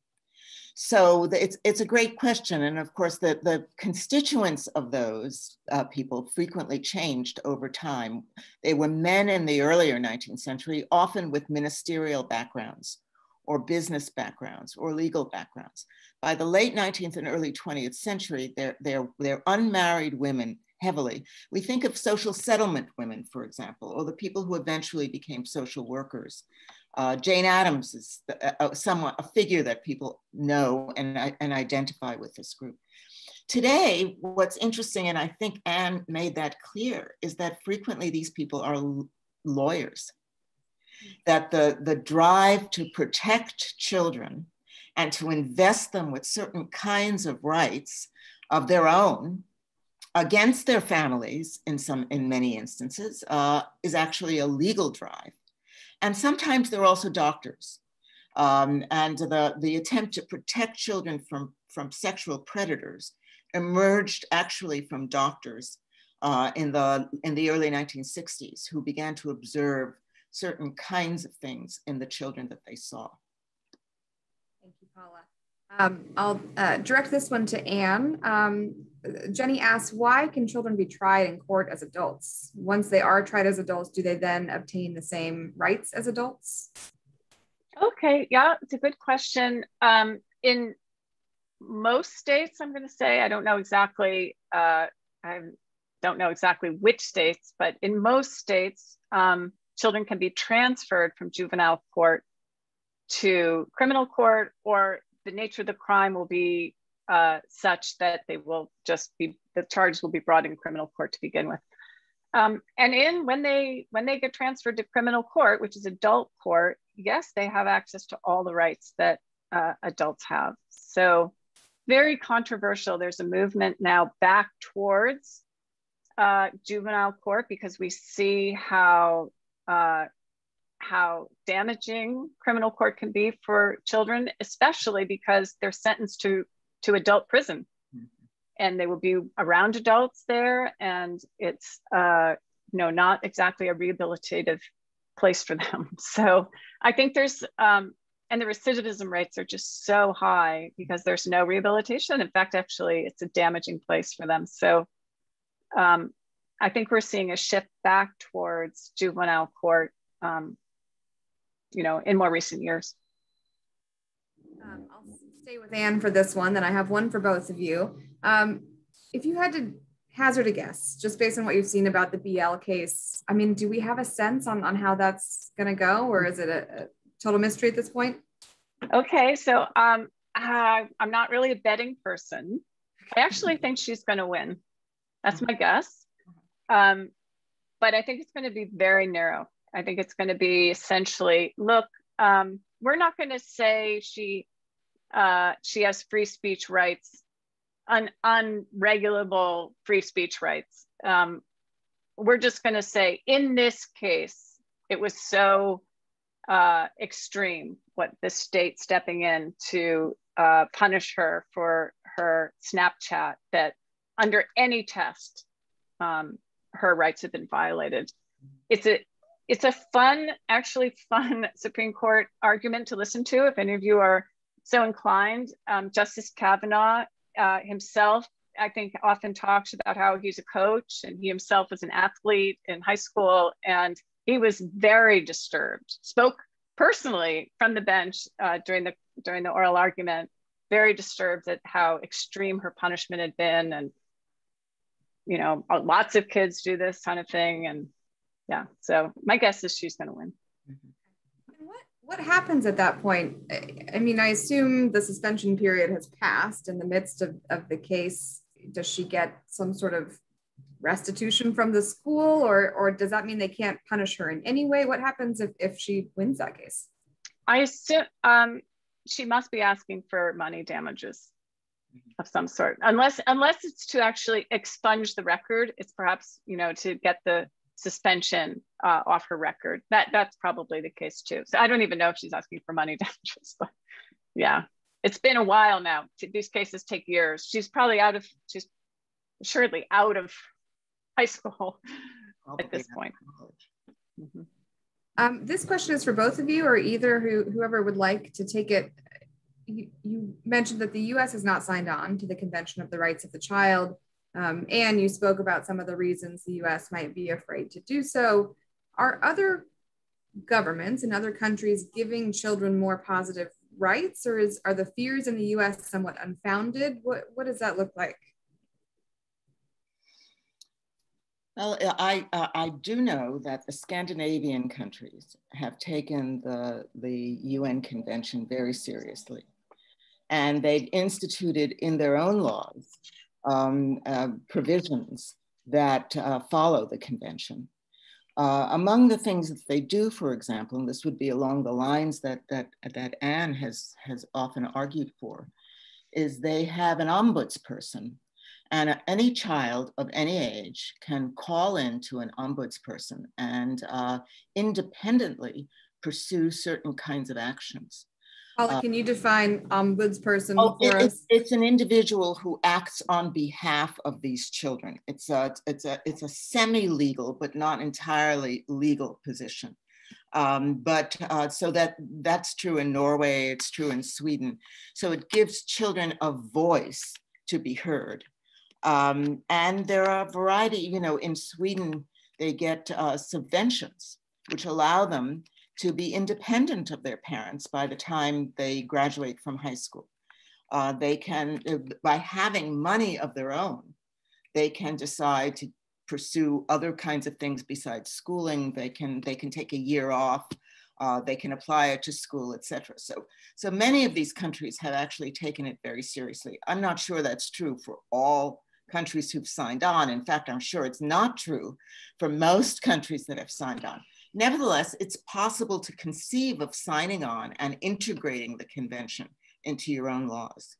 So the, it's, it's a great question. And of course, the, the constituents of those uh, people frequently changed over time. They were men in the earlier nineteenth century, often with ministerial backgrounds or business backgrounds or legal backgrounds. By the late nineteenth and early twentieth century, they're, they're, they're unmarried women heavily. We think of social settlement women, for example, or the people who eventually became social workers. Uh, Jane Addams is the, uh, somewhat a figure that people know and, and identify with this group. Today, what's interesting, and I think Anne made that clear, is that frequently these people are lawyers. That the, the drive to protect children and to invest them with certain kinds of rights of their own against their families in some, in many instances, uh, is actually a legal drive. And sometimes they're also doctors. Um, and the, the attempt to protect children from, from sexual predators emerged actually from doctors uh, in, the, in the early nineteen sixties who began to observe certain kinds of things in the children that they saw. Thank you, Paula. Um, I'll uh, direct this one to Anne. Um, Jenny asks, why can children be tried in court as adults? Once they are tried as adults, do they then obtain the same rights as adults? Okay, yeah, it's a good question. Um, in most states, I'm going to say, I don't know exactly, uh, I don't know exactly which states, but in most states, um, children can be transferred from juvenile court to criminal court, or the nature of the crime will be uh, such that they will just be, the charges will be brought in criminal court to begin with. Um, and in when they when they get transferred to criminal court, which is adult court, yes, they have access to all the rights that uh, adults have. So very controversial. There's a movement now back towards uh, juvenile court because we see how uh, how damaging criminal court can be for children, especially because they're sentenced to to adult prison. And they will be around adults there, and it's uh, you know, not exactly a rehabilitative place for them. So I think there's, um, and the recidivism rates are just so high because there's no rehabilitation. In fact, actually, it's a damaging place for them. So um, I think we're seeing a shift back towards juvenile court, um, you know, in more recent years. Um, I'll stay with Anne for this one, then I have one for both of you. Um, if you had to hazard a guess, just based on what you've seen about the B L case, I mean, do we have a sense on, on how that's going to go, or is it a, a total mystery at this point? Okay, so um, uh, I'm not really a betting person. I actually think she's going to win. That's my guess. Um, but I think it's going to be very narrow. I think it's going to be essentially, look, um, we're not going to say she uh, she has free speech rights, un unregulable free speech rights. Um, we're just going to say, in this case, it was so uh, extreme, what the state stepping in to uh, punish her for her Snapchat, that under any test, um, her rights have been violated. It's a, it's a fun, actually fun Supreme Court argument to listen to if any of you are so inclined. Um, Justice Kavanaugh uh, himself, I think, often talks about how he's a coach and he himself was an athlete in high school, and he was very disturbed, spoke personally from the bench uh, during the during the oral argument, very disturbed at how extreme her punishment had been. And, you know, lots of kids do this kind of thing. And yeah, so my guess is she's going to win. And what, what happens at that point? I mean, I assume the suspension period has passed in the midst of, of the case. Does she get some sort of restitution from the school, or, or does that mean they can't punish her in any way? What happens if, if she wins that case? I assume um, she must be asking for money damages of some sort, unless unless it's to actually expunge the record. It's perhaps, you know, to get the suspension uh, off her record. That that's probably the case too. So I don't even know if she's asking for money damages, but yeah, it's been a while now. These cases take years. She's probably out of, she's assuredly out of high school probably at this point. Mm-hmm. Um, this question is for both of you, or either who, whoever would like to take it. You, you mentioned that the U S has not signed on to the Convention of the Rights of the Child, um, and you spoke about some of the reasons the U S might be afraid to do so. Are other governments in other countries giving children more positive rights, or is, are the fears in the U S somewhat unfounded? What, what does that look like? Well, I, uh, I do know that the Scandinavian countries have taken the, the U N Convention very seriously. And they've instituted in their own laws um, uh, provisions that uh, follow the convention. Uh, among the things that they do, for example, and this would be along the lines that, that, that Anne has, has often argued for, is they have an ombudsperson. And any child of any age can call in to an ombudsperson and uh, independently pursue certain kinds of actions. Paula, can you define ombudsperson oh, for it, us? It's an individual who acts on behalf of these children. It's a, it's a, it's a semi-legal, but not entirely legal position. Um, but uh, so that that's true in Norway, it's true in Sweden. So it gives children a voice to be heard. Um, and there are a variety, you know, in Sweden, they get uh, subventions, which allow them to be independent of their parents by the time they graduate from high school. Uh, they can, by having money of their own, they can decide to pursue other kinds of things besides schooling. They can, they can take a year off. Uh, they can apply it to school, et cetera. So, so many of these countries have actually taken it very seriously. I'm not sure that's true for all countries who've signed on. In fact, I'm sure it's not true for most countries that have signed on. Nevertheless, it's possible to conceive of signing on and integrating the convention into your own laws.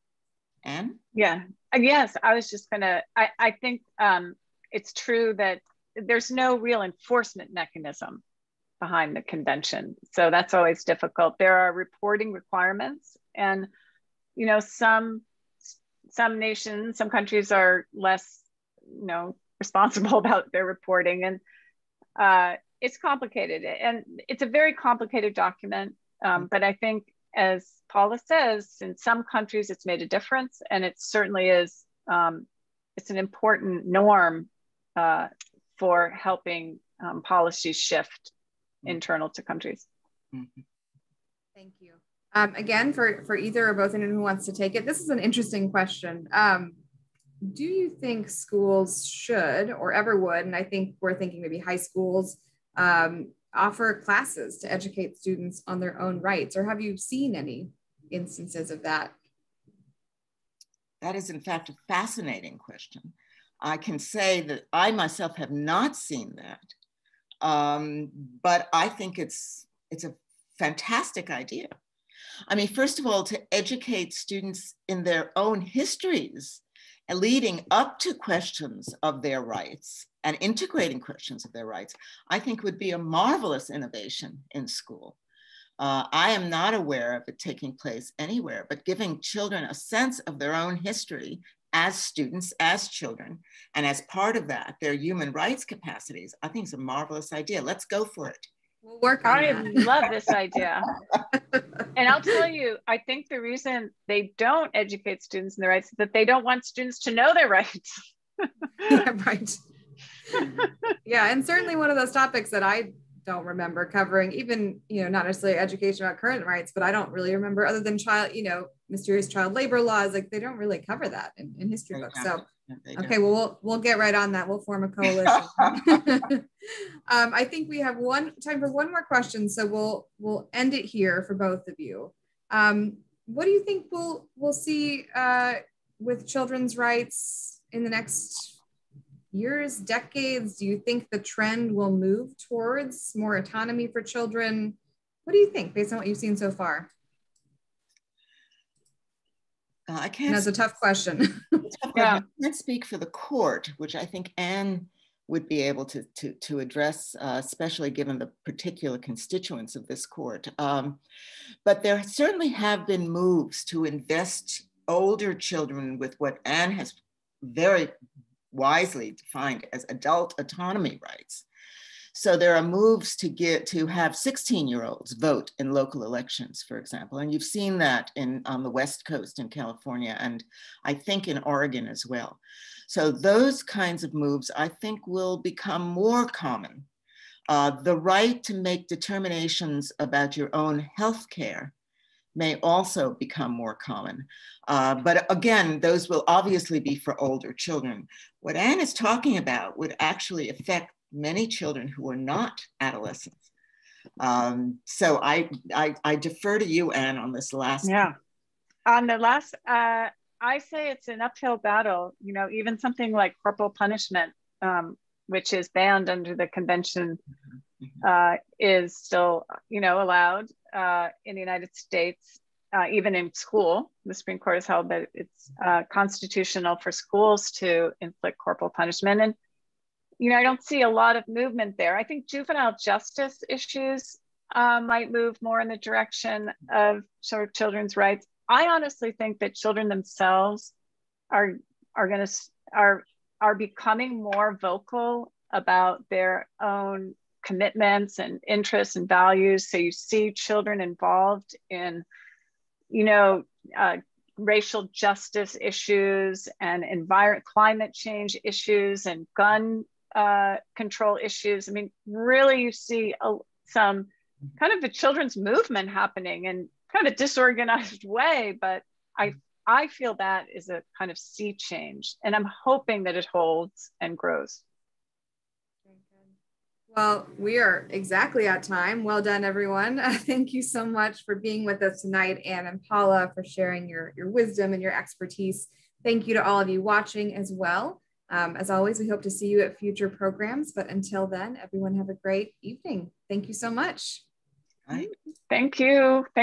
Anne? Yeah, yes, I was just gonna, I, I think um, it's true that there's no real enforcement mechanism behind the convention. So that's always difficult. There are reporting requirements, and you know, some some nations, some countries are less, you know, responsible about their reporting, and uh, it's complicated. And it's a very complicated document. Um, but I think, as Paula says, in some countries it's made a difference, and it certainly is. Um, it's an important norm uh, for helping um, policies shift internal to countries. Mm-hmm. Thank you. Um, again, for, for either or both, anyone who wants to take it, this is an interesting question. Um, do you think schools should or ever would, and I think we're thinking maybe high schools, um, offer classes to educate students on their own rights, or have you seen any instances of that? That is, in fact, a fascinating question. I can say that I myself have not seen that, um, but I think it's, it's a fantastic idea. I mean, first of all, to educate students in their own histories and leading up to questions of their rights and integrating questions of their rights, I think would be a marvelous innovation in school. Uh, I am not aware of it taking place anywhere, but giving children a sense of their own history as students, as children, and as part of that, their human rights capacities, I think is a marvelous idea. Let's go for it. We'll work on I that. love this idea. And I'll tell you, I think the reason they don't educate students in their rights is that they don't want students to know their rights. Yeah, right. Yeah, and certainly one of those topics that I don't remember covering, even, you know, not necessarily education about current rights, but I don't really remember, other than child, you know, mysterious child labor laws, like they don't really cover that in, in history books. So, okay, well, we'll we'll get right on that. We'll form a coalition. um, I think we have one time for one more question, so we'll we'll end it here for both of you. Um, what do you think we'll we'll see uh, with children's rights in the next years, decades? Do you think the trend will move towards more autonomy for children? What do you think based on what you've seen so far? Uh, I can't. And that's a tough question. Yeah. I can't speak for the court, which I think Anne would be able to, to, to address, uh, especially given the particular constituents of this court. Um, but there certainly have been moves to invest older children with what Anne has very wisely defined as adult autonomy rights. So there are moves to get to have sixteen year olds vote in local elections, for example. And you've seen that in on the West Coast in California, and I think in Oregon as well. So those kinds of moves, I think, will become more common. Uh, the right to make determinations about your own health care may also become more common. Uh, but again, those will obviously be for older children. What Anne is talking about would actually affect many children who are not adolescents. Um, so I, I, I defer to you, Anne, on this last. Yeah, on the last, uh, I say it's an uphill battle. You know, even something like corporal punishment, um, which is banned under the convention, uh, is still, you know, allowed uh, in the United States, uh, even in school. The Supreme Court has held that it's uh, constitutional for schools to inflict corporal punishment. And, you know, I don't see a lot of movement there. I think juvenile justice issues uh, might move more in the direction of sort of children's rights. I honestly think that children themselves are are going to are are becoming more vocal about their own commitments and interests and values. So you see children involved in, you know, uh, racial justice issues and environment, climate change issues and gun uh, control issues. I mean, really, you see a, some kind of a children's movement happening in kind of a disorganized way, but I I feel that is a kind of sea change, and I'm hoping that it holds and grows. Well, we are exactly at time. Well done, everyone. Uh, thank you so much for being with us tonight, Anne and Paula, for sharing your, your wisdom and your expertise. Thank you to all of you watching as well. Um, as always, we hope to see you at future programs, but until then, everyone have a great evening. Thank you so much. Right. Thank you. Thank